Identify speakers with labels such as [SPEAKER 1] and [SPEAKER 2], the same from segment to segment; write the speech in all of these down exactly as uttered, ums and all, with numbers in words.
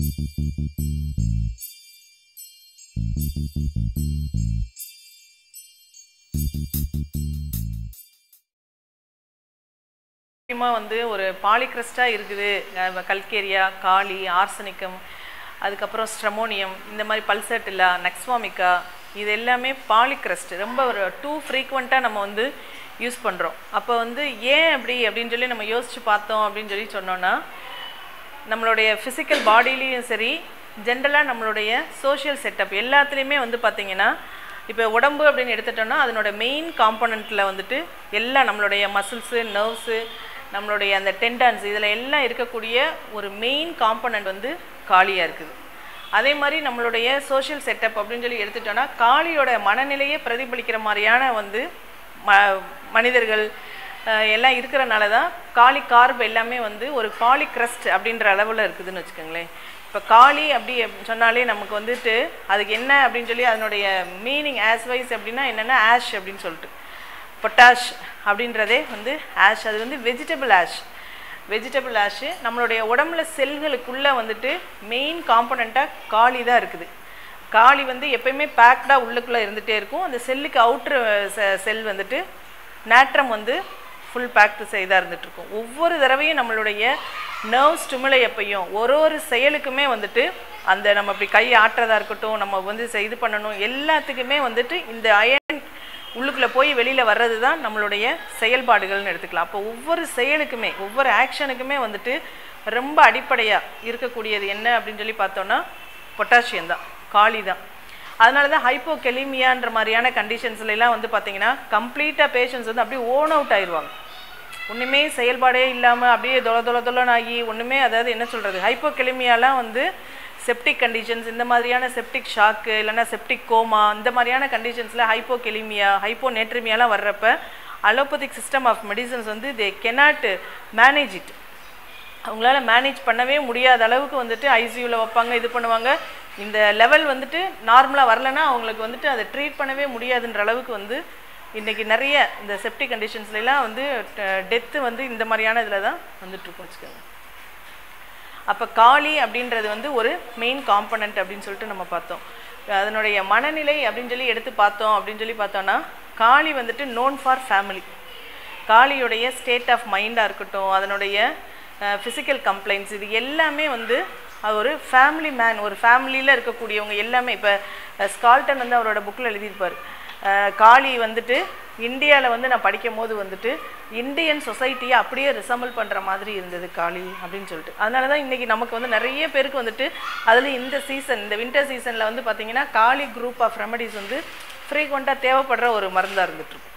[SPEAKER 1] முக்கியமாக வந்து ஒரு பாலிக்ரஸ்டாக இருக்குது. கல்கேரியா, காலி, ஆர்சனிக்கம், அதுக்கப்புறம் ஸ்ட்ரமோனியம், இந்த மாதிரி பல்சட்டில்லா, நக்ஸ்வாமிக்கா, இது எல்லாமே பாலிக்ரஸ்ட் ரொம்ப ஒரு டூ ஃப்ரீக்வெண்ட்டாக நம்ம வந்து யூஸ் பண்ணுறோம். அப்போ வந்து ஏன் அப்படி அப்படின்னு சொல்லி நம்ம யோசித்து பார்த்தோம் அப்படின்னு சொல்லி சொன்னோன்னா, நம்மளுடைய ஃபிசிக்கல் பாடியிலையும் சரி, ஜென்ரலாக நம்மளுடைய சோஷியல் செட்டப் எல்லாத்துலேயுமே வந்து பார்த்திங்கன்னா, இப்போ உடம்பு அப்படின்னு எடுத்துட்டோம்னா அதனோட மெயின் காம்போனண்ட்டில் வந்துட்டு எல்லாம் நம்மளுடைய மசில்ஸு, நர்வ்ஸு, நம்மளுடைய அந்த டெண்டன்ஸ், இதில் எல்லாம் இருக்கக்கூடிய ஒரு மெயின் காம்போனண்ட் வந்து காலியாக இருக்குது. அதே மாதிரி நம்மளுடைய சோஷியல் செட்டப் அப்படின்னு சொல்லி எடுத்துட்டோன்னா, காலியோட மனநிலையை பிரதிபலிக்கிற மாதிரியான வந்து ம மனிதர்கள் எல்லாம் இருக்கிறனால தான் காலி கார்ப் எல்லாமே வந்து ஒரு பாலிக்ரஸ்ட் அப்படின்ற அளவில் இருக்குதுன்னு வச்சுக்கோங்களேன். இப்போ காலி அப்படி சொன்னாலே நமக்கு வந்துட்டு அதுக்கு என்ன அப்படின்னு சொல்லி அதனுடைய மீனிங் ஆஸ்வைஸ் அப்படின்னா என்னென்னா ஆஷ் அப்படின்னு சொல்லிட்டு, பொட்டாஷ் அப்படின்றதே வந்து ஆஷ், அது வந்து வெஜிடபிள் ஆஷ். வெஜிடபிள் ஆஷு நம்மளுடைய உடம்புல செல்களுக்குள்ளே வந்துட்டு மெயின் காம்போனண்ட்டாக காலி தான் இருக்குது. காலி வந்து எப்பயுமே பேக்டாக உள்ளுக்குள்ளே இருந்துகிட்டே இருக்கும். அந்த செல்லுக்கு அவுட்ரு செல் வந்துட்டு நேட்ரம் வந்து ஃபுல் பேக்டு செய்தாக இருந்துகிட்ருக்கும். ஒவ்வொரு தடவையும் நம்மளுடைய நர்வ் ஸ்டிமுலை எப்பையும் ஒரு ஒரு செயலுக்குமே வந்துட்டு அந்த நம்ம இப்படி கை ஆட்டுறதா இருக்கட்டும், நம்ம வந்து இது பண்ணணும், எல்லாத்துக்குமே வந்துட்டு இந்த அயன் உள்ளுக்குள்ளே போய் வெளியில் வர்றது தான் நம்மளுடைய செயல்பாடுகள்னு எடுத்துக்கலாம். அப்போ ஒவ்வொரு செயலுக்குமே ஒவ்வொரு ஆக்ஷனுக்குமே வந்துட்டு ரொம்ப அடிப்படையாக இருக்கக்கூடியது என்ன அப்படின்னு சொல்லி பார்த்தோன்னா பொட்டாசியம் தான், காலி தான். அதனால தான் ஹைப்போகெலிமியான்ற மாதிரியான கண்டிஷன்ஸ்லாம் வந்து பார்த்திங்கன்னா கம்ப்ளீட்டாக பேஷண்ட்ஸ் வந்து அப்படியே ஓன் அவுட் ஆயிடுவாங்க. ஒன்றுமே செயல்பாடே இல்லாமல் அப்படியே தொலை தொலை தொலைன்னு ஆகி ஒன்றுமே, அதாவது என்ன சொல்கிறது, ஹைப்போகெலிமியாலாம் வந்து செப்டிக் கண்டிஷன்ஸ், இந்த மாதிரியான செப்டிக் ஷாக்கு இல்லைன்னா செப்டிக் கோமா, இந்த மாதிரியான கண்டிஷன்ஸில் ஹைப்போகெலிமியா, ஹைப்போநேட்ரிமியாலாம் வர்றப்ப அலோபதிக் சிஸ்டம் ஆஃப் மெடிசன்ஸ் வந்து தே கெனாட் மேனேஜ் இட். அவங்களால மேனேஜ் பண்ணவே முடியாத அளவுக்கு வந்துட்டு ஐசியூவில் வைப்பாங்க, இது பண்ணுவாங்க. இந்த லெவல் வந்துட்டு நார்மலாக வரலைன்னா அவங்களுக்கு வந்துட்டு அதை ட்ரீட் பண்ணவே முடியாதுன்ற அளவுக்கு வந்து இன்றைக்கி நிறைய இந்த செப்டிக் கண்டிஷன்ஸ்லாம் வந்து டெத்து வந்து இந்த மாதிரியான இதில் தான் வந்துட்டுருக்கோம் வச்சுக்கோங்க. அப்போ காலி அப்படின்றது வந்து ஒரு மெயின் காம்பனண்ட் அப்படின்னு சொல்லிட்டு நம்ம பார்த்தோம். அதனுடைய மனநிலை அப்படின்னு சொல்லி எடுத்து பார்த்தோம் அப்படின்னு சொல்லி பார்த்தோன்னா, காலி வந்துட்டு நோன் ஃபார் ஃபேமிலி. காலியுடைய ஸ்டேட் ஆஃப் மைண்டாக இருக்கட்டும், அதனுடைய ஃபிசிக்கல் கம்ப்ளைண்ட்ஸ், இது எல்லாமே வந்து ஒரு ஃபேமிலி மேன், ஒரு ஃபேமிலியில் இருக்கக்கூடியவங்க எல்லாமே. இப்போ ஸ்கால்டன் வந்து அவரோட புக்கில் எழுதியிருப்பார், காலி வந்துட்டு இந்தியாவில் வந்து நான் படிக்கும் போது வந்துட்டு இந்தியன் சொசைட்டியை அப்படியே ரிசம்பிள் பண்ணுற மாதிரி இருந்தது காலி அப்படின்னு சொல்லிட்டு. அதனால தான் இன்றைக்கி நமக்கு வந்து நிறைய பேருக்கு வந்துட்டு அதில் இந்த சீசன், இந்த வின்டர் சீசனில் வந்து பார்த்திங்கன்னா காலி குரூப் ஆஃப் ரெமடிஸ் வந்து ஃப்ரீக்வெண்ட்டாக தேவைப்படுற ஒரு மருந்தாக இருந்துகிட்ருக்கும்.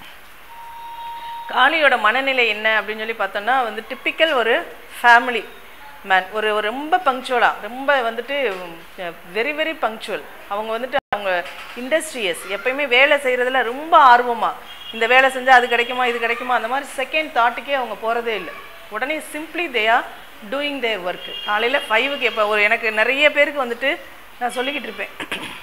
[SPEAKER 1] காலியோட மனநிலை என்ன அப்படின்னு சொல்லி பார்த்தோன்னா வந்து டிப்பிக்கல் ஒரு ஃபேமிலி மேன், ஒரு ரொம்ப பங்க்சுவலாக, ரொம்ப வந்துட்டு வெரி வெரி பங்க்சுவல். அவங்க வந்துட்டு அவங்க இண்டஸ்ட்ரியஸ், எப்பயுமே வேலை செய்கிறதுல ரொம்ப ஆர்வமாக, இந்த வேலை செஞ்சால் அது கிடைக்குமா இது கிடைக்குமா அந்த மாதிரி செகண்ட் தாட்டுக்கே அவங்க போகிறதே இல்லை. உடனே simply they are doing their work. காலையில் ஃபைவுக்கு எப்போ ஒரு எனக்கு நிறைய பேருக்கு வந்துட்டு நான் சொல்லிக்கிட்டு இருப்பேன்,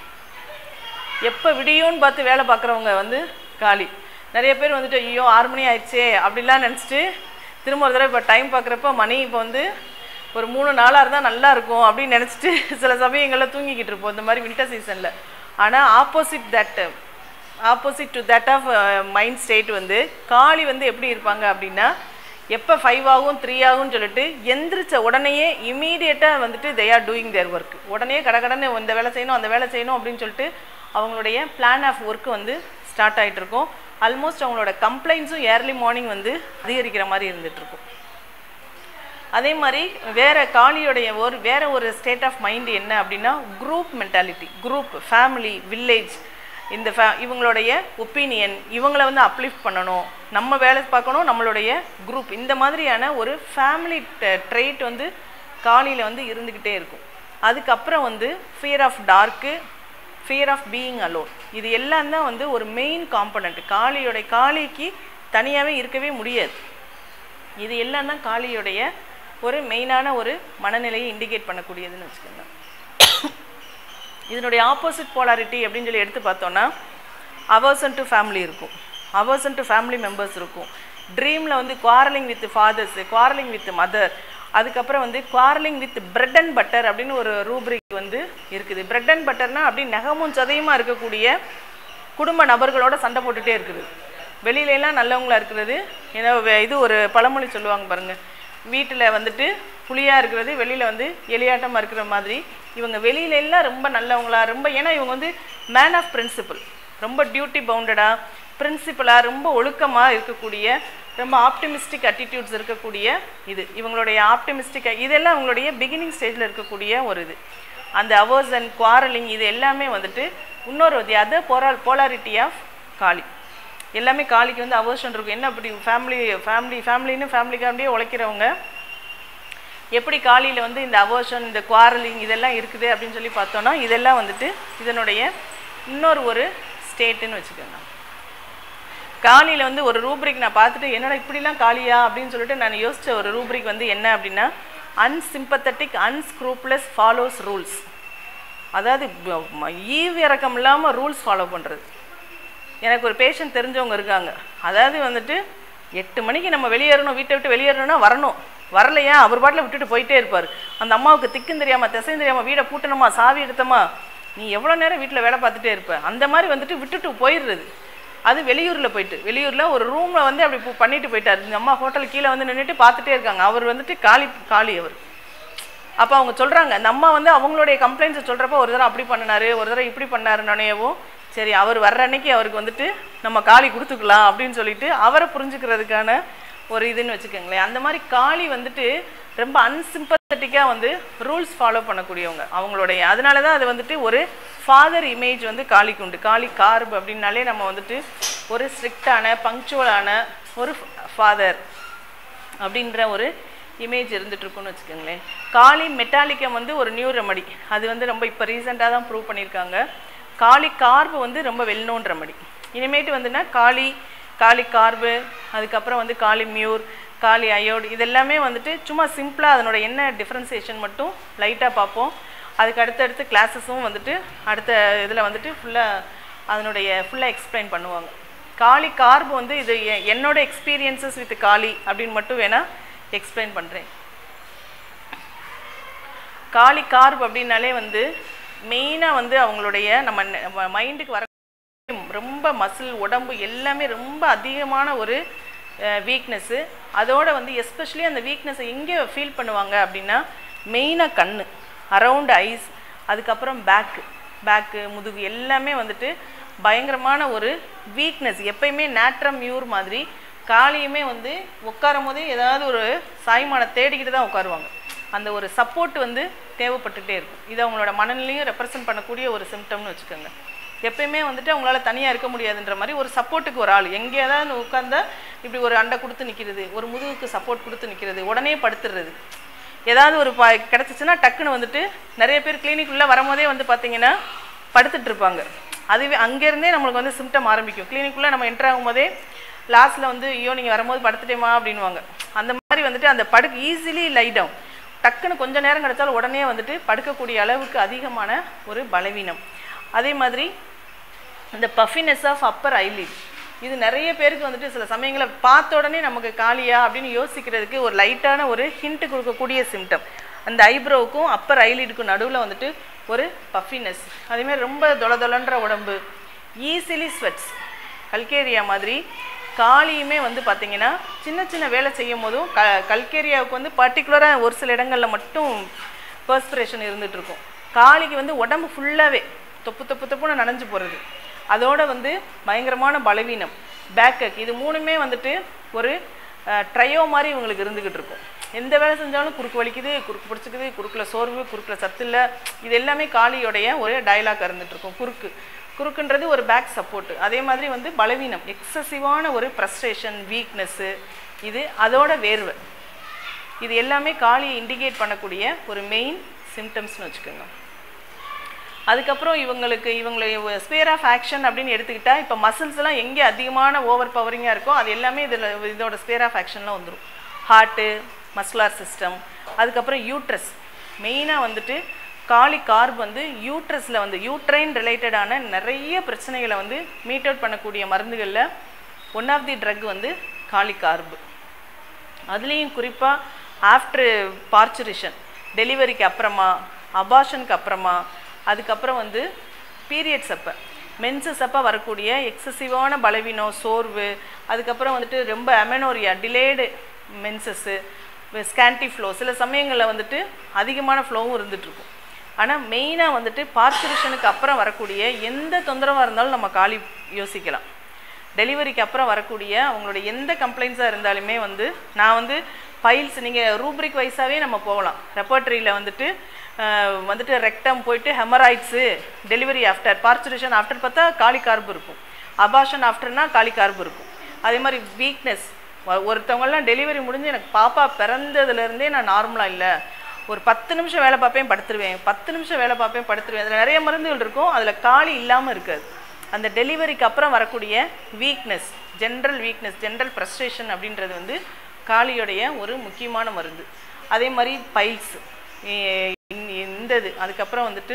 [SPEAKER 1] எப்போ விடியோன்னு பார்த்து வேலை பார்க்குறவங்க வந்து காலி. நிறைய பேர் வந்துட்டு ஐயோ ஆறு மணி ஆயிடுச்சே அப்படிலாம் நினச்சிட்டு திரும்ப ஒரு தடவை இப்போ டைம் பார்க்குறப்ப மணி இப்போ வந்து ஒரு மூணு நாளாக இருந்தால் நல்லா இருக்கும் அப்படின்னு நினச்சிட்டு சில சமயங்களில் தூங்கிக்கிட்டு இருப்போம் இந்த மாதிரி வின்டர் சீசனில். ஆனால் opposite that opposite to that of mind state வந்து காலி வந்து எப்படி இருப்பாங்க அப்படின்னா, எப்போ ஃபைவ் ஆகும் த்ரீ ஆகும்னு சொல்லிட்டு எந்திரிச்ச உடனேயே இமீடியட்டாக வந்துட்டு they are doing their work. உடனே கடகடன்னு இந்த வேலை செய்யணும் அந்த வேலை செய்யணும் அப்படின்னு சொல்லிட்டு அவங்களுடைய பிளான் ஆஃப் ஒர்க்கு வந்து ஸ்டார்ட் ஆகிட்டு இருக்கும். ஆல்மோஸ்ட் அவங்களோட கம்ப்ளைண்ட்ஸும் ஏர்லி மார்னிங் வந்து அதிகரிக்கிற மாதிரி இருந்துகிட்ருக்கும். அதே மாதிரி வேறு காலியோடைய ஒரு வேறு ஒரு ஸ்டேட் ஆஃப் மைண்டு என்ன அப்படின்னா group mentality. Group, family, village, இந்த ஃபே இவங்களுடைய ஒப்பீனியன், இவங்களை வந்து அப்லிஃப்ட் பண்ணணும், நம்ம வேலை பார்க்கணும், நம்மளுடைய குரூப், இந்த மாதிரியான ஒரு ஃபேமிலி ட்ரெயிட் வந்து காலியில் வந்து இருந்துக்கிட்டே இருக்கும். அதுக்கப்புறம் வந்து fear of dark, fear of being alone, இது எல்லாம் தான் வந்து ஒரு மெயின் காம்பனண்ட். காலியோடைய காலிக்கு தனியாகவே இருக்கவே முடியாது. இது எல்லாம் தான் காலியோடைய ஒரு மெயினான ஒரு மனநிலையை இண்டிகேட் பண்ணக்கூடியதுன்னு வச்சுக்கோங்க. இதனுடைய ஆப்போசிட் போலாரிட்டி அப்படின்னு சொல்லி எடுத்து பார்த்தோன்னா அவர்சன் டு ஃபேமிலி இருக்கும், அவர்சன் டு ஃபேமிலி மெம்பர்ஸ் இருக்கும். ட்ரீமில் வந்து quarrelling with fathers, quarrelling with mother, அதுக்கப்புறம் வந்து quarrelling with bread and butter அப்படின்னு ஒரு ரூப்ரிக் வந்து இருக்குது. பிரெட் அண்ட் பட்டர்னா அப்படி நகமும் சதையுமா இருக்கக்கூடிய குடும்ப நபர்களோட சண்டை போட்டுகிட்டே இருக்குது. வெளியிலலாம் நல்லவங்களா இருக்கிறது. ஏன்னா இது ஒரு பழமொழி சொல்லுவாங்க பாருங்கள், வீட்டில் வந்துட்டு புளியாக இருக்கிறது வெளியில் வந்து எலியாட்டமாக இருக்கிற மாதிரி. இவங்க வெளியில எல்லாம் ரொம்ப நல்லவங்களா, ரொம்ப ஏன்னா இவங்க வந்து மேன் ஆஃப் பிரின்சிபிள், ரொம்ப டியூட்டி பவுண்டடாக பிரின்சிபலாக ரொம்ப ஒழுக்கமாக இருக்கக்கூடிய, ரொம்ப ஆப்டிமிஸ்டிக் அட்டிடியூட்ஸ் இருக்கக்கூடிய இது இவங்களுடைய ஆப்டிமிஸ்டிக். இதெல்லாம் அவங்களுடைய பிகினிங் ஸ்டேஜில் இருக்கக்கூடிய ஒரு இது. அந்த அவர்ஸ் அண்ட் குவாரலிங் இது எல்லாமே வந்துட்டு இன்னொரு தி அதர் போரால் போலாரிட்டி ஆஃப் காளி. எல்லாமே காளிக்கு வந்து அவர்ஷன் இருக்கும். என்ன அப்படி ஃபேமிலி ஃபேமிலி ஃபேமிலின்னு ஃபேமிலிக்காண்டியே உழைக்கிறவங்க எப்படி காளியில் வந்து இந்த அவர்ஷன் இந்த குவாரலிங் இதெல்லாம் இருக்குது அப்படின்னு சொல்லி பார்த்தோன்னா இதெல்லாம் வந்துட்டு இதனுடைய இன்னொரு ஒரு ஸ்டேட்டுன்னு வச்சுக்கோங்க. காளியில் வந்து ஒரு ரூப்ரிக் நான் பார்த்துட்டு என்னடா இப்படிலாம் காளியா அப்படின்னு சொல்லிட்டு நான் யோசித்த ஒரு ரூப்ரிக் வந்து என்ன அப்படின்னா அன்சிம்பத்தட்டிக் அன்ஸ்க்ரூப்லஸ் ஃபாலோஸ் ரூல்ஸ். அதாவது ஈவு இறக்கம் இல்லாமல் ரூல்ஸ் ஃபாலோ பண்ணுறது. எனக்கு ஒரு பேஷண்ட் தெரிஞ்சவங்க இருக்காங்க. அதாவது வந்துட்டு எட்டு மணிக்கு நம்ம வெளியேறணும், வீட்டை விட்டு வெளியேறணும்னா வரணும், வரலையா அவர் பாட்டில் விட்டுட்டு போயிட்டே இருப்பார். அந்த அம்மாவுக்கு திக்கும் தெரியாமல் திசையும் தெரியாமல் வீடை பூட்டணுமா சாவி எடுத்தோமா நீ எவ்வளோ நேரம் வீட்டில் வேலை பார்த்துட்டே இருப்ப அந்த மாதிரி வந்துட்டு விட்டுட்டு போயிடுறது. அது வெளியூரில் போயிட்டு வெளியூரில் ஒரு ரூமில் வந்து அப்படி பண்ணிட்டு போயிட்டார். இந்த அம்மா ஹோட்டல் கீழே வந்து நின்றுட்டு பார்த்துட்டே இருக்காங்க. அவர் வந்துட்டு காளி காளி அவர். அப்போ அவங்க சொல்கிறாங்க, அந்த அம்மா வந்து அவங்களுடைய கம்ப்ளைண்ட்ஸை சொல்கிறப்ப ஒரு தடவை அப்படி பண்ணினாரு ஒரு தடவை இப்படி பண்ணாருன்னேவும் சரி அவர் வர்ற அன்னைக்கு அவருக்கு வந்துட்டு நம்ம காளி கொடுத்துக்கலாம் அப்படின்னு சொல்லிட்டு அவரை புரிஞ்சுக்கிறதுக்கான ஒரு இதுன்னு வச்சுக்கோங்களேன். அந்த மாதிரி காளி வந்துட்டு ரொம்ப அன்சிம்பத்தட்டிக்காக வந்து ரூல்ஸ் ஃபாலோ பண்ணக்கூடியவங்க அவங்களுடைய. அதனால தான் அது வந்துட்டு ஒரு ஃபாதர் இமேஜ் வந்து காளிக்கு உண்டு. காளி கார்ப் அப்படின்னாலே நம்ம வந்துட்டு ஒரு ஸ்ட்ரிக்டான பங்க்சுவலான ஒரு ஃபாதர் அப்படின்ற ஒரு இமேஜ் இருந்துகிட்ருக்குன்னு வச்சுக்கோங்களேன். காளி மெட்டாலிக்கம் வந்து ஒரு நியூ ரெமடி. அது வந்து ரொம்ப இப்போ ரீசெண்டாக தான் ப்ரூவ் பண்ணியிருக்காங்க. காளி கார்பு வந்து ரொம்ப வெல் நோன் ரெமடி. இனிமேட்டு வந்துன்னா காளி காளி கார்பு அதுக்கப்புறம் வந்து காளி மியூர் காளி அயோடு இதெல்லாமே வந்துட்டு சும்மா சிம்பிளாக அதனோட என்ன டிஃப்ரென்சியேஷன் மட்டும் லைட்டாக பார்ப்போம். அதுக்கு அடுத்தடுத்து கிளாஸஸும் வந்துட்டு அடுத்த இதில் வந்துட்டு ஃபுல்லாக அதனுடைய ஃபுல்லாக எக்ஸ்பிளைன் பண்ணுவாங்க. காளி கார்பு வந்து இது என்னோட எக்ஸ்பீரியன்ஸஸ் வித் காளி அப்படின்னு மட்டும் வேணால் எக்ஸ்பிளைன் பண்ணுறேன். காளி கார்பு அப்படின்னாலே வந்து மெயினாக வந்து அவங்களுடைய நம்ம மைண்டுக்கு வர ரொம்ப மசில் உடம்பு எல்லாமே ரொம்ப அதிகமான ஒரு வீக்னஸ்ஸு. அதோடு வந்து எஸ்பெஷலி அந்த வீக்னஸை எங்கே ஃபீல் பண்ணுவாங்க அப்படின்னா மெயினாக கண், அரவுண்ட் ஐஸ், அதுக்கப்புறம் பேக்கு பேக்கு முதுகு எல்லாமே வந்துட்டு பயங்கரமான ஒரு வீக்னஸ். எப்பயுமே நேட்ரம் மியூர் மாதிரி காளியுமே வந்து உட்காரும் போதே ஏதாவது ஒரு சாய்மானை தேடிக்கிட்டு தான் உட்காருவாங்க. அந்த ஒரு சப்போர்ட் வந்து தேவைப்பட்டுகிட்டே இருக்கும். இது அவங்களோட மனநிலையும் ரெப்ரசன்ட் பண்ணக்கூடிய ஒரு சிம்டம்னு வச்சுக்கோங்க. எப்பயுமே வந்துட்டு அவங்களால தனியாக இருக்க முடியாதுன்ற மாதிரி ஒரு சப்போர்ட்டுக்கு ஒரு ஆள் எங்கே ஏதாவது உட்கார்ந்தா இப்படி ஒரு அண்டை கொடுத்து நிற்கிறது, ஒரு முதுகுக்கு சப்போர்ட் கொடுத்து நிற்கிறது, உடனே படுத்துடுறது. ஏதாவது ஒரு பா கிடச்சிச்சின்னா டக்குன்னு வந்துட்டு நிறைய பேர் கிளினிக்குள்ளே வரும்போதே வந்து பார்த்திங்கன்னா படுத்துட்டு இருப்பாங்க. அதுவே அங்கேருந்தே நம்மளுக்கு வந்து சிம்டம் ஆரம்பிக்கும். கிளினிக்குள்ளே நம்ம என்ட்ரு ஆகும் போதே லாஸ்ட்டில் வந்து ஐயோ நீங்கள் வரும்போது படுத்துட்டேமா அப்படின்வாங்க. அந்த மாதிரி வந்துட்டு அந்த படுக்கு ஈஸிலி லை டவுன் டக்குன்னு கொஞ்சம் நேரம் கிடச்சாலும் உடனே வந்துட்டு படுக்கக்கூடிய அளவுக்கு அதிகமான ஒரு பலவீனம். அதே மாதிரி இந்த பஃபினஸ் ஆஃப் அப்பர் ஐலிட் இது நிறைய பேருக்கு வந்துட்டு சில சமயங்களை பார்த்த உடனே நமக்கு காளியா அப்படின்னு யோசிக்கிறதுக்கு ஒரு லைட்டான ஒரு ஹிண்ட் கொடுக்கக்கூடிய சிம்டம். அந்த ஐப்ரோவுக்கும் அப்பர் ஐலிடுக்கும் நடுவில் வந்துட்டு ஒரு பஃபினஸ். அதேமாதிரி ரொம்ப தொளதொலன்ற உடம்பு, ஈஸிலி ஸ்வெட்ஸ். கல்கேரியா மாதிரி காளியுமே வந்து பார்த்திங்கன்னா சின்ன சின்ன வேலை செய்யும் போதும் க கல்கேரியாவுக்கு வந்து பர்டிகுலராக ஒரு சில இடங்களில் மட்டும் பர்ஸ்பிரேஷன் இருந்துகிட்ருக்கும். காளிக்கு வந்து உடம்பு ஃபுல்லாகவே தொப்பு தொப்பு தொப்புன்னு நனைஞ்சு போகிறது. அதோட வந்து பயங்கரமான பலவீனம், பேக்கக், இது மூணுமே வந்துட்டு ஒரு ட்ரையோ மாதிரி இவங்களுக்கு இருந்துக்கிட்டு இருக்கும். எந்த வேலை செஞ்சாலும் குறுக்கு வலிக்குது, குறுக்கு பிடிச்சிக்குது, குறுக்கில் சோர்வு, குறுக்கில் சத்து இல்லை, இது எல்லாமே காளியோடைய ஒரு டைலாக் இருந்துகிட்ருக்கும். குறுக்கு குறுக்குன்றது ஒரு பேக் சப்போர்ட்டு. அதே மாதிரி வந்து பலவீனம், எக்ஸசிவான ஒரு ஃப்ரஸ்ட்ரேஷன், வீக்னஸ்ஸு, இது அதோட வேர்வை, இது எல்லாமே காளியை இண்டிகேட் பண்ணக்கூடிய ஒரு மெயின் சிம்டம்ஸ்னு வச்சுக்கோங்க. அதுக்கப்புறம் இவங்களுக்கு இவங்களை ஸ்பியர் ஆஃப் ஆக்ஷன் அப்படின்னு எடுத்துக்கிட்டால் இப்போ மசில்ஸ்லாம் எங்கே அதிகமான ஓவர் பவரிங்காக இருக்கோ அது எல்லாமே இதில் இதோட ஸ்பியர் ஆஃப் ஆக்ஷன்லாம் வந்துடும். ஹார்ட்டு, மஸ்குலர் சிஸ்டம், அதுக்கப்புறம் யூட்ரஸ். மெயினாக வந்துட்டு காளி கார்ப் வந்து யூட்ரஸில் வந்து யூட்ரைன் ரிலேட்டடான நிறைய பிரச்சனைகளை வந்து மீட் அவுட் பண்ணக்கூடிய மருந்துகளில் ஒன் ஆஃப் தி ட்ரக் வந்து காளி கார்பு. அதுலேயும் குறிப்பாக ஆஃப்டர் பார்ச்சுரிஷன், டெலிவரிக்கு அப்புறமா, அபார்ஷனுக்கு அப்புறமா, அதுக்கப்புறம் வந்து பீரியட்ஸ் அப்போ, மென்சஸ் அப்போ வரக்கூடிய எக்ஸசிவான பலவீனம், சோர்வு, அதுக்கப்புறம் வந்துட்டு ரொம்ப அமெனோரியா, டிலேடு மென்சஸ்ஸு, ஸ்கேண்டி ஃப்ளோ, சில சமயங்களில் வந்துட்டு அதிகமான ஃப்ளோவும் இருந்துகிட்ருக்கும். ஆனால் மெயினாக வந்துட்டு பார்ச்சுரிஷனுக்கு அப்புறம் வரக்கூடிய எந்த தொந்தரவாக இருந்தாலும் நம்ம காலி யோசிக்கலாம். டெலிவரிக்கு அப்புறம் வரக்கூடிய அவங்களோட எந்த கம்ப்ளைண்ட்ஸாக இருந்தாலுமே வந்து நான் வந்து பைல்ஸ், நீங்கள் ரூப்ரிக் வைஸாகவே நம்ம போகலாம். ரெப்பர்ட்ரியில் வந்துட்டு வந்துட்டு ரெக்டம் போயிட்டு haemorrhoids, delivery after, parturition after பார்த்தா காலி கார்பு இருக்கும், அபார்ஷன் ஆஃப்டர்னா காலி கார்பு இருக்கும். அதே மாதிரி வீக்னஸ், ஒருத்தவங்கெல்லாம் டெலிவரி முடிஞ்சு எனக்கு பாப்பா பிறந்ததுலேருந்தே நான் நார்மலாக இல்லை, ஒரு பத்து நிமிஷம் வேலை பார்ப்பேன் படுத்துருவேன், பத்து நிமிஷம் வேலை பார்ப்பேன் படுத்துருவேன், அதில் நிறைய மருந்துகள் இருக்கும், அதில் காலி இல்லாமல் இருக்காது. அந்த டெலிவரிக்கு அப்புறம் வரக்கூடிய weakness, general weakness, general frustration அப்படின்றது வந்து காலியோடைய ஒரு முக்கியமான மருந்து. அதே மாதிரி பைல்ஸ் இந்த இது, அதுக்கப்புறம் வந்துட்டு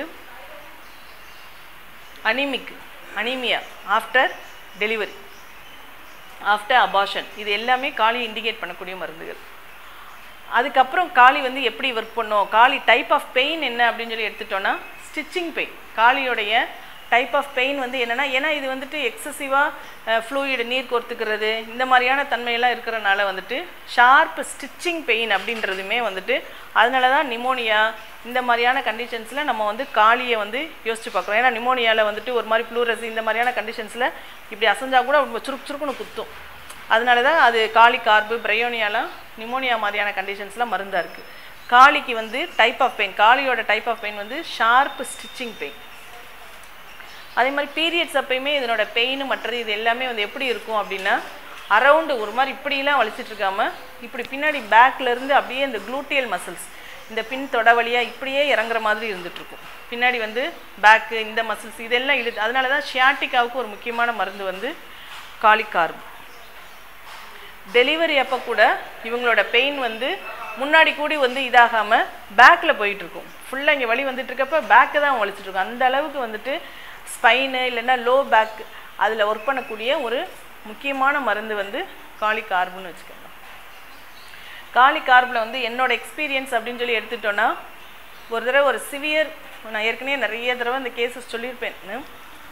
[SPEAKER 1] anaemic, anaemia after delivery, after abortion, இது எல்லாமே காலி இண்டிகேட் பண்ணக்கூடிய மருந்துகள். அதுக்கப்புறம் காலி வந்து எப்படி ஒர்க் பண்ணோம், காலி டைப் ஆஃப் பெயின் என்ன அப்படின்னு சொல்லி எடுத்துட்டோன்னா, ஸ்டிச்சிங் பெயின். காலியோடைய டைப் ஆஃப் பெயின் வந்து என்னென்னா, ஏன்னா இது வந்துட்டு எக்ஸசிவாக ஃப்ளூயிடு, நீர் கோர்த்துக்கிறது, இந்த மாதிரியான தன்மையெல்லாம் இருக்கிறனால வந்துட்டு ஷார்ப் ஸ்டிச்சிங் பெயின் அப்படின்றதுமே வந்துட்டு, அதனால தான் நிமோனியா இந்த மாதிரியான கண்டிஷன்ஸில் நம்ம வந்து காலியை வந்து யோசிச்சு பார்க்குறோம். ஏன்னா நிமோனியாவில் வந்துட்டு ஒரு மாதிரி ப்ளூரஸ் இந்த மாதிரியான கண்டிஷன்ஸில் இப்படி அசைஞ்சா கூட சுருக்கு சுருக்குன்னு குத்தும். அதனால தான் அது காலி கார்பு, பிரையோனியாலாம் நிமோனியா மாதிரியான கண்டிஷன்ஸ்லாம் மருந்தாக இருக்குது. காலிக்கு வந்து டைப் ஆஃப் பெயின், காலியோட டைப் ஆஃப் பெயின் வந்து ஷார்ப் ஸ்டிச்சிங் பெயின். அதே மாதிரி பீரியட்ஸ் அப்பயுமே இதனோட பெயின் மற்றது இது எல்லாமே வந்து எப்படி இருக்கும் அப்படின்னா, அரவுண்டு ஒரு மாதிரி இப்படிலாம் வலிச்சிட்டு இருக்காம, இப்படி பின்னாடி பேக்லேருந்து அப்படியே இந்த க்ளூட்டியல் மசில்ஸ், இந்த பின் தொட வழியாக இப்படியே இறங்குற மாதிரி இருந்துகிட்ருக்கும். பின்னாடி வந்து பேக்கு, இந்த மசில்ஸ் இதெல்லாம் இழு. அதனால தான் ஷியாட்டிக்காவுக்கு ஒரு முக்கியமான மருந்து வந்து காலிக் கார்பு. டெலிவரி அப்போ கூட இவங்களோட பெயின் வந்து முன்னாடி கூடி வந்து இதாகாமல் பேக்கில் போயிட்டுருக்கும். ஃபுல்லாக இங்கே வலி வந்துட்டு இருக்கப்போ பேக்கு தான் வலிச்சிட்ருக்கும். அந்த அளவுக்கு வந்துட்டு ஸ்பைனு இல்லைன்னா லோ பேக் அதில் ஒர்க் பண்ணக்கூடிய ஒரு முக்கியமான மருந்து வந்து காலிக் கார்புன்னு வச்சுக்கோங்க. காலிக் கார்பில் வந்து என்னோட எக்ஸ்பீரியன்ஸ் அப்படின்னு சொல்லி எடுத்துட்டோன்னா, ஒரு தடவை ஒரு சிவியர், நான் ஏற்கனவே நிறைய தடவை இந்த கேசஸ் சொல்லியிருப்பேன்,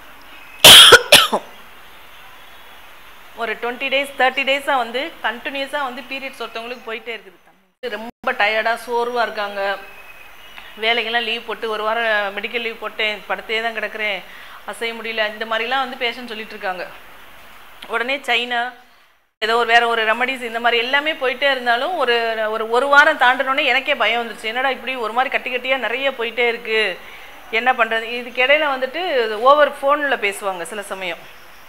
[SPEAKER 1] ஒரு டுவெண்ட்டி டேஸ் தேர்ட்டி டேஸாக வந்து கண்டினியூஸாக வந்து பீரியட்ஸ் ஒருத்தவங்களுக்கு போயிட்டே இருக்குது. ரொம்ப டயர்டாக சோர்வாக இருக்காங்க, வேலைக்கெல்லாம் லீவ் போட்டு ஒரு வாரம் மெடிக்கல் லீவ் போட்டேன், படுத்தே தான் கிடக்கிறேன், அசைய முடியல, இந்த மாதிரிலாம் வந்து பேஷண்ட் சொல்லிட்டு இருக்காங்க. உடனே சைனா ஏதோ ஒரு வேறு ஒரு ரெமடிஸ் இந்த மாதிரி எல்லாமே போயிட்டே இருந்தாலும் ஒரு ஒரு ஒரு வாரம் தாண்டினோடனே எனக்கே பயம் வந்துருச்சு. என்னடா இப்படி ஒரு மாதிரி கட்டி கட்டியாக நிறைய போயிட்டே இருக்குது, என்ன பண்ணுறது. இதுக்கு இடையில வந்துட்டு ஓவர் ஃபோனில் பேசுவாங்க சில சமயம்.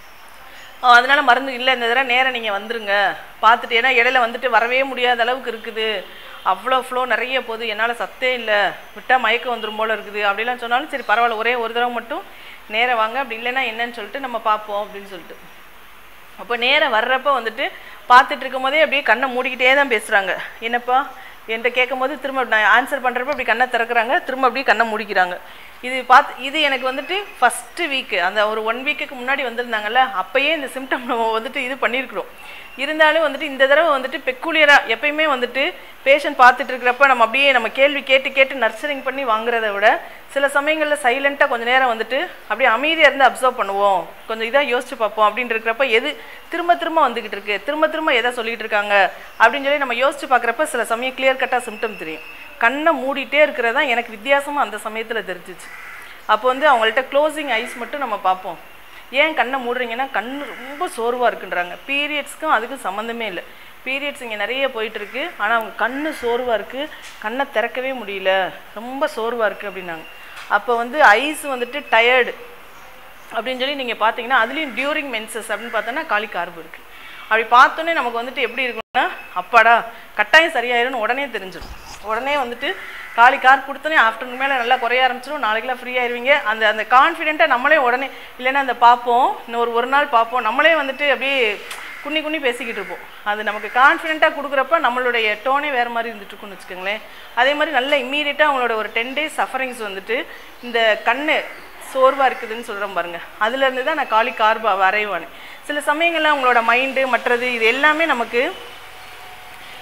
[SPEAKER 1] அதனால் மருந்து இல்லை, இந்த தடவை நேரம் நீங்கள் வந்துருங்க பார்த்துட்டு, ஏன்னா இடையில வந்துட்டு வரவே முடியாத அளவுக்கு இருக்குது, அவ்வளோ ஃப்ளோ நிறைய போகுது, என்னால் சத்தே இல்லை, விட்டால் மயக்கம் வந்துடும் போல் இருக்குது அப்படிலாம் சொன்னாலும் சரி பரவாயில்ல, ஒரே ஒரு தடவை மட்டும் நேரம் வாங்க, அப்படி இல்லைன்னா என்னன்னு சொல்லிட்டு நம்ம பார்ப்போம் அப்படின்னு சொல்லிட்டு. அப்போ நேரம் வர்றப்போ வந்துட்டு பார்த்துட்டு இருக்கும் போதே அப்படியே கண்ணை மூடிக்கிட்டே தான் பேசுகிறாங்க. என்னப்பா என்கிட்ட கேட்கும் போது திரும்ப நான் ஆன்சர் பண்ணுறப்ப அப்படி கண்ணை திறக்கிறாங்க, திரும்ப அப்படியே கண்ணை மூடிக்கிறாங்க. இது பார்த்து இது எனக்கு வந்துட்டு ஃபஸ்ட்டு வீக்கு, அந்த ஒரு ஒன் வீக்குக்கு முன்னாடி வந்திருந்தாங்கல்ல, அப்போயே இந்த சிம்டம் நம்ம வந்துட்டு இது பண்ணியிருக்கிறோம். இருந்தாலும் வந்துட்டு இந்த தடவை வந்துட்டு பெக்குலியராக எப்பயுமே வந்துட்டு பேஷண்ட் பார்த்துட்டு இருக்கிறப்ப நம்ம அப்படியே நம்ம கேள்வி கேட்டு கேட்டு நர்சரிங் பண்ணி வாங்குறத விட சில சமயங்களில் சைலண்ட்டாக கொஞ்சம் நேரம் வந்துட்டு அப்படியே அமைதியாக இருந்து அப்சர்வ் பண்ணுவோம், கொஞ்சம் இதாக யோசிச்சு பார்ப்போம் அப்படின்னு இருக்கிறப்ப எது திரும்ப திரும்ப வந்துக்கிட்டு இருக்கு, திரும்ப திரும்ப எதை சொல்லிகிட்டு இருக்காங்க அப்படின்னு சொல்லி நம்ம யோசிச்சு பார்க்குறப்ப சில சமயம் கிளியர் கட்டாக சிம்டம் தெரியும். கண்ணை மூடிட்டே இருக்கிறது தான் எனக்கு வித்தியாசமாக அந்த சமயத்தில் தெரிஞ்சிச்சு. அப்போ வந்து அவங்கள்ட்ட க்ளோசிங் ஐஸ் மட்டும் நம்ம பார்ப்போம். ஏன் கண்ணை மூடுறீங்கன்னா கண் ரொம்ப சோர்வாக இருக்குன்றாங்க. பீரியட்ஸ்க்கும் அதுக்கும் சம்மந்தமே இல்லை. பீரியட்ஸ் இங்கே நிறைய போயிட்டுருக்கு, ஆனால் அவங்க கண் சோர்வாக இருக்குது, கண்ணை திறக்கவே முடியல, ரொம்ப சோர்வாக இருக்குது அப்படின்னாங்க. அப்போ வந்து ஐஸ் வந்துட்டு டயர்டு அப்படின்னு சொல்லி நீங்கள் பார்த்தீங்கன்னா அதுலேயும் டியூரிங் மென்சஸ் அப்படின்னு பார்த்தோன்னா காலிக் கார்பு இருக்குது. அப்படி பார்த்தோன்னே நமக்கு வந்துட்டு எப்படி இருக்குன்னா, அப்பாடா கட்டாயம் சரியாயிரும்னு உடனே தெரிஞ்சிடும். உடனே வந்துட்டு காலிக் கார்பு கொடுத்தோன்னே ஆஃப்டர்நூன் மேலே நல்லா குறைய ஆரம்பிச்சிடும், நாளைக்கெல்லாம் ஃப்ரீ ஆயிடுவீங்க. அந்த அந்த கான்ஃபிடென்ட்டாக நம்மளே உடனே இல்லைன்னா அந்த பார்ப்போம், இன்னும் ஒரு ஒரு நாள் பார்ப்போம், நம்மளே வந்துட்டு அப்படியே குன்னி குன்னி பேசிக்கிட்டு இருப்போம். அது நமக்கு கான்ஃபிடென்ட்டாக கொடுக்குறப்ப நம்மளுடைய டோனே வேறு மாதிரி இருந்துட்டு இருக்குன்னு வச்சுக்கோங்களேன். அதே மாதிரி நல்ல இம்மீடியட்டாக அவங்களோட ஒரு டென் டேஸ் சஃபரிங்ஸ் வந்துட்டு இந்த கண் சோர்வாக இருக்குதுன்னு சொல்கிறோம் பாருங்கள், அதுலேருந்து தான் நான் காலிக் கார்பு வரைவானேன். சில சமயங்களில் அவங்களோட மைண்டு மற்றது இது எல்லாமே நமக்கு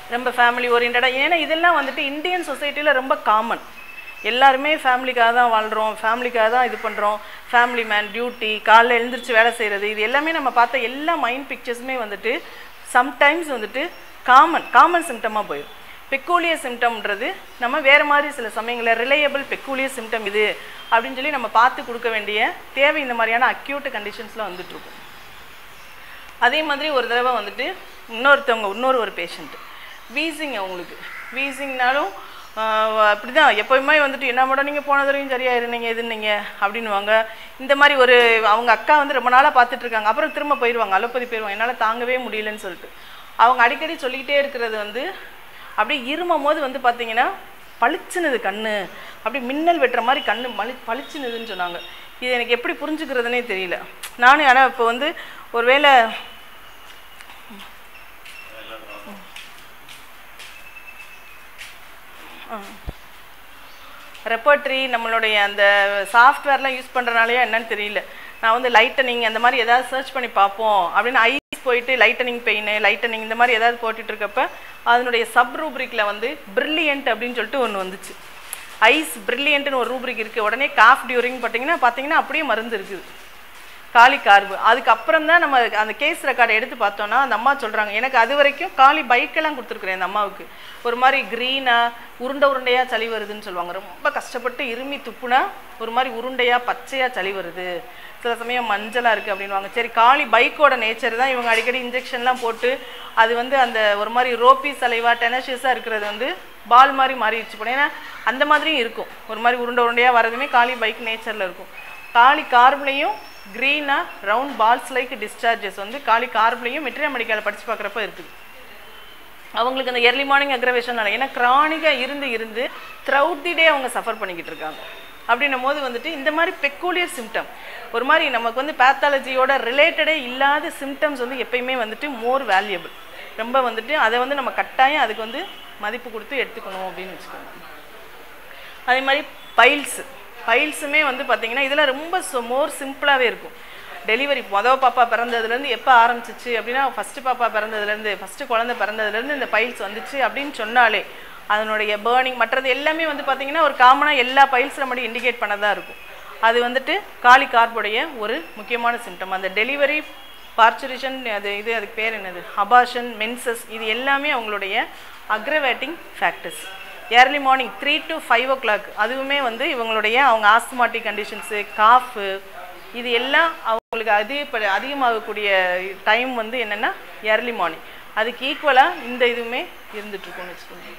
[SPEAKER 1] ரொம்ப ஃபேமிலி ஓரியன்டாக. ஏன்னா இதெல்லாம் வந்துட்டு இந்தியன் சொசைட்டியில் ரொம்ப காமன். எல்லாருமே ஃபேமிலிக்காக தான் வாழ்கிறோம், ஃபேமிலிக்காக தான் இது பண்ணுறோம், ஃபேமிலி மேன் டியூட்டி, காலைல எழுந்திரிச்சு வேலை செய்கிறது, இது எல்லாமே நம்ம பார்த்த எல்லா மைண்ட் பிக்சர்ஸுமே வந்துட்டு சம்டைம்ஸ் வந்துட்டு காமன் காமன் சிம்டமாக போயிடும். பெக்கூலியர் சிம்டம்ன்றது நம்ம வேறு மாதிரி சில சமயங்களில் ரிலையபிள் பெக்கூலியர் சிம்டம் இது அப்படின்னு சொல்லி நம்ம பார்த்து கொடுக்க வேண்டிய தேவை இந்த மாதிரியான அக்யூட் கண்டிஷன்ஸில் வந்துட்டுருக்கும். அதே மாதிரி ஒரு தடவை வந்துட்டு இன்னொருத்தவங்க இன்னொரு ஒரு பேஷண்ட்டு வீசிங், அவங்களுக்கு வீசிங்னாலும் அப்படி தான் எப்போயுமே வந்துட்டு என்ன மேடம் நீங்கள் போன தடவையும் சரியாக இருந்தீங்க எதுன்னீங்க அப்படின்வாங்க. இந்த மாதிரி ஒரு அவங்க அக்கா வந்து ரொம்ப நாளாக பார்த்துட்ருக்காங்க, அப்புறம் திரும்ப போயிடுவாங்க, அலோபதி போயிடுவாங்க, என்னால் தாங்கவே முடியலன்னு சொல்லிட்டு. அவங்க அடிக்கடி சொல்லிக்கிட்டே இருக்கிறது வந்து அப்படியே இருமும் போது வந்து பார்த்தீங்கன்னா பளிச்சுனுது கண்ணு, அப்படி மின்னல் வெட்டுற மாதிரி கண்ணு மலி பளிச்சுனுதுன்னு சொன்னாங்க. இது எனக்கு எப்படி புரிஞ்சுக்கிறதுனே தெரியல நானும். ஆனால் இப்போ வந்து ஒருவேளை ரெப்பர்ட்ரி நம்மளுடைய அந்த சாஃப்ட்வேர்லாம் யூஸ் பண்ணுறனாலையா என்னன்னு தெரியல, நான் வந்து லைட்டனிங் அந்த மாதிரி ஏதாவது சர்ச் பண்ணி பார்ப்போம் அப்படின்னு ஐஸ் போயிட்டு லைட்டனிங் பெயின் லைட்டனிங் இந்த மாதிரி ஏதாவது போட்டுட்டு இருக்கப்ப அதனுடைய சப் ரூப்ரிக்கில் வந்து பிரில்லியன்ட் அப்படின்னு சொல்லிட்டு ஒன்று வந்துச்சு. ஐஸ் பிரில்லியன்ட்னு ஒரு ரூப்ரிக் இருக்குது. உடனே காஃப் டியூரிங் பார்த்தீங்கன்னா பார்த்தீங்கன்னா அப்படியே மருந்து இருக்குது காலி கார்பு. அதுக்கப்புறம் தான் நம்ம அந்த கேஸ் ரெக்கார்டை எடுத்து பார்த்தோன்னா அந்த அம்மா சொல்கிறாங்க, எனக்கு அது வரைக்கும் காலி பைக்கெல்லாம் கொடுத்துருக்குறேன் அந்த அம்மாவுக்கு, ஒரு மாதிரி க்ரீனாக உருண்டை உருண்டையாக சளி வருதுன்னு சொல்லுவாங்க. ரொம்ப கஷ்டப்பட்டு இருமி துப்புனா ஒரு மாதிரி உருண்டையாக பச்சையாக சளி வருது, சில சமயம் மஞ்சளாக இருக்குது அப்படின்வாங்க. சரி, காலி பைக்கோட நேச்சர் தான் இவங்க அடிக்கடி இன்ஜெக்ஷன்லாம் போட்டு அது வந்து அந்த ஒரு மாதிரி ரோப்பி சலைவா டெனஷியஸாக இருக்கிறது வந்து பால் மாதிரி மாறிடுச்சு போனேன். ஏன்னா அந்த மாதிரியும் இருக்கும், ஒரு மாதிரி உருண்டை உருண்டையாக வரதுமே காலி பைக் நேச்சரில் இருக்கும். காலி கார்ப்லையும் க்ரீனாக ரவுண்ட் பால்ஸ் லைக் டிஸ்சார்ஜஸ் வந்து காலி கார்ப்லையும் மெட்ரியா மெடிக்கலில் படித்து பார்க்குறப்ப இருக்குது. அவங்களுக்கு அந்த எர்லி மார்னிங் அக்ரவேஷனால ஏன்னா க்ரானிக்காக இருந்து இருந்து த்ரூஅவுட் தி டே அவங்க சஃபர் பண்ணிக்கிட்டு இருக்காங்க. அப்படின்னும் போது வந்துட்டு இந்த மாதிரி பெக்கூலியர் சிம்டம் ஒரு மாதிரி நமக்கு வந்து பேத்தாலஜியோட ரிலேட்டடே இல்லாத சிம்டம்ஸ் வந்து எப்பயுமே வந்துட்டு மோர் வேல்யூபிள், ரொம்ப வந்துட்டு அதை வந்து நம்ம கட்டாயம் அதுக்கு வந்து மதிப்பு கொடுத்து எடுத்துக்கணும் அப்படின்னு வச்சுக்கோங்க. அதே மாதிரி பைல்ஸு பைல்ஸுமே வந்து பார்த்திங்கன்னா இதெல்லாம் ரொம்ப மோர் சிம்பிளாகவே இருக்கும். டெலிவரி மொதல் பாப்பா பிறந்ததுலேருந்து எப்போ ஆரம்பிச்சிச்சு அப்படின்னா ஃபஸ்ட்டு பாப்பா பிறந்ததுலேருந்து ஃபஸ்ட்டு குழந்தை பிறந்ததுலேருந்து இந்த பைல்ஸ் வந்துச்சு அப்படின்னு சொன்னாலே அதனுடைய பேர்னிங் மற்றது எல்லாமே வந்து பார்த்திங்கன்னா ஒரு காமனாக எல்லா பைல்ஸில் மட்டும் இண்டிகேட் பண்ணதாக இருக்கும். அது வந்துட்டு காலி கார்புடைய ஒரு முக்கியமான சிம்டம். அந்த டெலிவரி பார்ச்சுரேஷன் அது இது அதுக்கு பேர் என்னது அபார்ஷன் மென்சஸ் இது எல்லாமே அவங்களுடைய aggravating factors. Early morning three to five o'clock அதுவுமே வந்து இவங்களுடைய அவங்க ஆஸ்துமாட்டிக் கண்டிஷன்ஸு காஃபு இது எல்லாம் அவங்களுக்கு அதிக அதிகமாகக்கூடிய டைம் வந்து என்னென்னா ஏர்லி மார்னிங். அதுக்கு ஈக்குவலாக இந்த இதுவுமே இருந்துகிட்ருக்கோன்னு வச்சுக்கோங்க.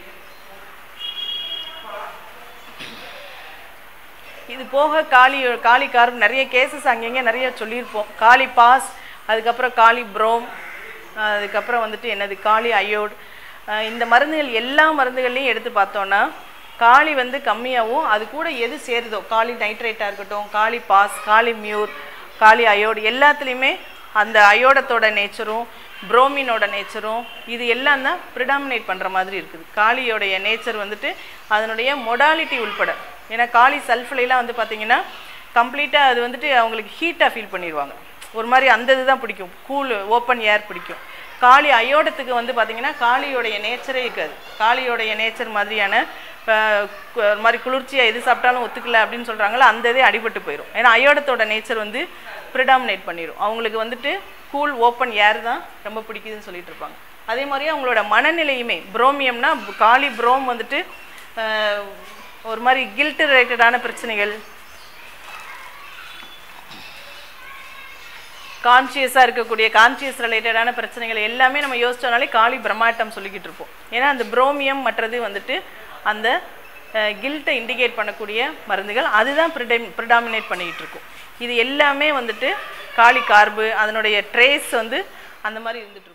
[SPEAKER 1] இது போக காலி காலி கார்ப் நிறைய கேசஸ் அங்கங்கே நிறைய சொல்லியிருப்போம். காலி பாஸ், அதுக்கப்புறம் காலி ப்ரோம், அதுக்கப்புறம் வந்துட்டு என்னது காலி அயோட். இந்த மருந்துகள் எல்லா மருந்துகள்லையும் எடுத்து பார்த்தோன்னா காலி வந்து கம்மியாகவும் அது கூட எது சேருதோ காலி நைட்ரேட்டாக இருக்கட்டும், காலி பாஸ், காலி மியூர், காலி அயோடு எல்லாத்துலேயுமே அந்த அயோடத்தோட நேச்சரும் புரோமினோட நேச்சரும் இது எல்லாம் தான் ப்ரிடாமினேட் பண்ணுற மாதிரி இருக்குது. காலியோடைய நேச்சர் வந்துட்டு அதனுடைய மொடாலிட்டி உள்பட. ஏன்னா காலி சல்ஃபுலாம் வந்து பார்த்திங்கன்னா கம்ப்ளீட்டாக அது வந்துட்டு அவங்களுக்கு ஹீட்டாக ஃபீல் பண்ணிடுவாங்க, ஒரு மாதிரி அந்த இது தான் பிடிக்கும், கூல் ஓப்பன் ஏர் பிடிக்கும். காலி அயோடத்துக்கு வந்து பார்த்திங்கன்னா காலியோடைய நேச்சரே இருக்காது. காலியோடைய நேச்சர் மாதிரியான ஒரு மாதிரி குளிர்ச்சியாக எது சாப்பிட்டாலும் ஒத்துக்கல அப்படின்னு சொல்கிறாங்களோ அந்த இதே அடிபட்டு போயிடும். ஏன்னா அயோடத்தோட நேச்சர் வந்து ப்ரிடாமினேட் பண்ணிடும். அவங்களுக்கு வந்துட்டு கூல் ஓப்பன் ஏர் தான் ரொம்ப பிடிக்குதுன்னு சொல்லிட்டு இருப்பாங்க. அதே மாதிரியே அவங்களோட மனநிலையுமே புரோமியம்னா காலி புரோம் வந்துட்டு ஒரு மாதிரி கில்ட் ரிலேட்டடான பிரச்சனைகள், கான்சியஸாக இருக்கக்கூடிய கான்சியஸ் ரிலேட்டடான பிரச்சனைகள் எல்லாமே நம்ம யோசிச்சோனாலே காலி பிரம்மாட்டம் சொல்லிக்கிட்டு இருப்போம். ஏன்னா அந்த புரோமியம் மற்றது வந்துட்டு அந்த கில்ட்டை இண்டிகேட் பண்ணக்கூடிய மருந்துகள் அதுதான் ப்ரிடா ப்ரிடாமினேட் பண்ணிக்கிட்டு இருக்கும். இது எல்லாமே வந்துட்டு காலி கார்பு அதனுடைய ட்ரேஸ் வந்து அந்த மாதிரி இருந்துட்டு